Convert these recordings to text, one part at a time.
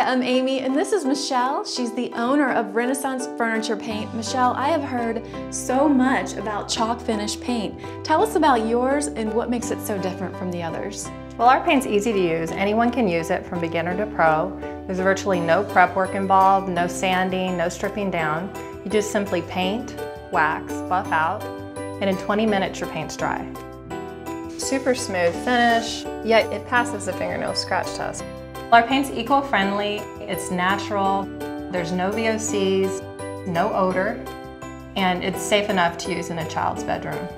I'm Amy and this is Michelle. She's the owner of Renaissance Furniture Paint. Michelle, I have heard so much about chalk finish paint. Tell us about yours and what makes it so different from the others. Well, our paint's easy to use. Anyone can use it from beginner to pro. There's virtually no prep work involved, no sanding, no stripping down. You just simply paint, wax, buff out, and in 20 minutes your paint's dry. Super smooth finish, yet it passes the fingernail scratch test. Our paint's eco-friendly, it's natural, there's no VOCs, no odor, and it's safe enough to use in a child's bedroom.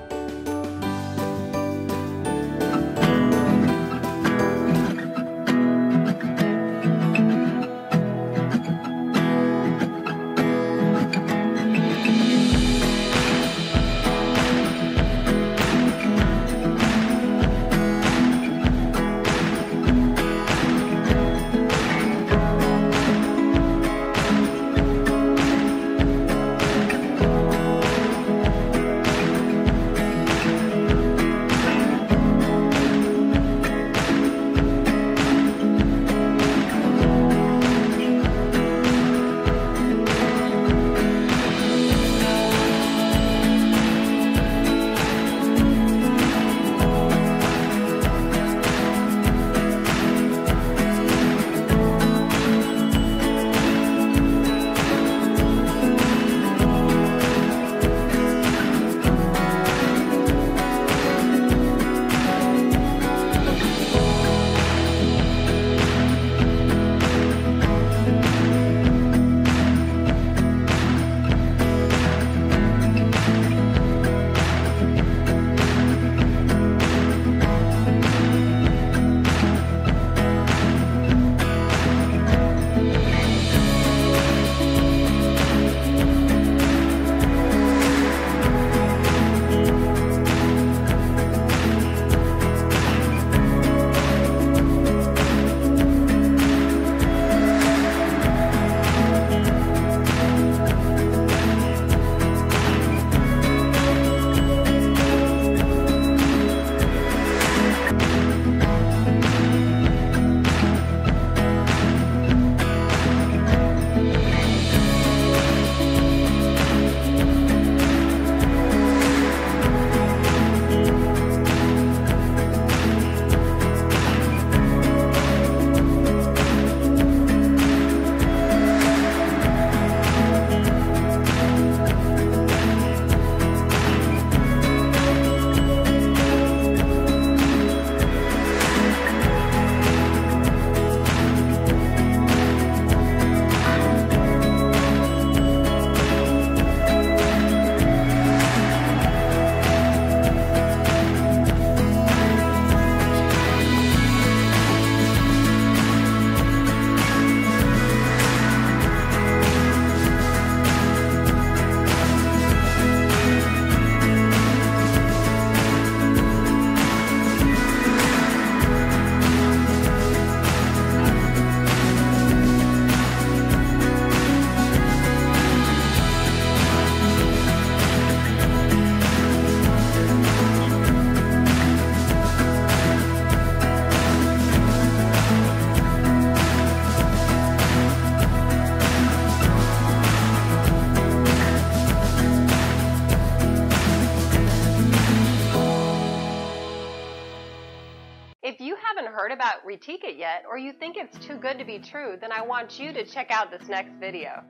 If you haven't heard about Retique It yet, or you think it's too good to be true, then I want you to check out this next video.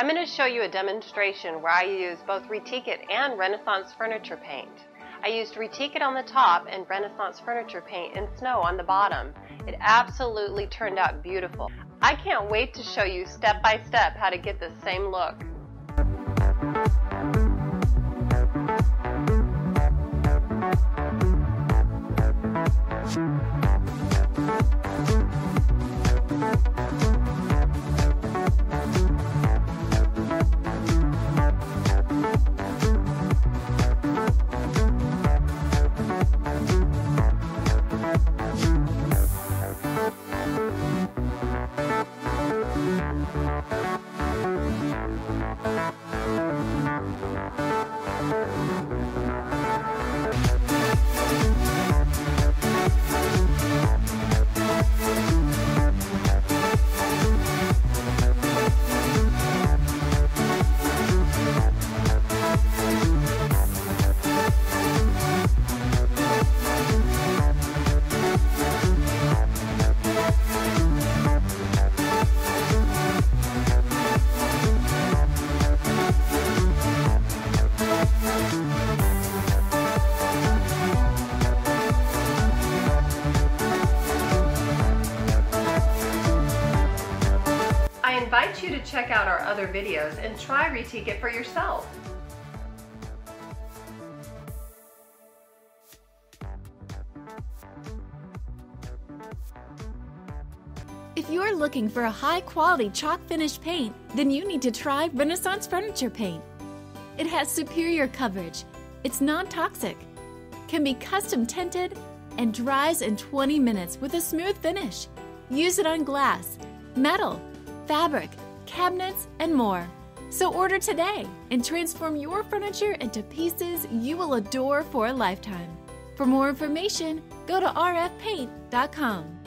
I'm going to show you a demonstration where I use both Retique It and Renaissance furniture paint. I used Retique It on the top and Renaissance furniture paint in snow on the bottom. It absolutely turned out beautiful. I can't wait to show you step by step how to get the same look. I invite you to check out our other videos and try Retique It for yourself. If you're looking for a high-quality chalk finish paint, then you need to try Renaissance furniture paint. It has superior coverage, it's non-toxic, can be custom tinted, and dries in 20 minutes with a smooth finish. Use it on glass, metal, fabric, cabinets, and more. So order today and transform your furniture into pieces you will adore for a lifetime. For more information, go to rfpaint.com.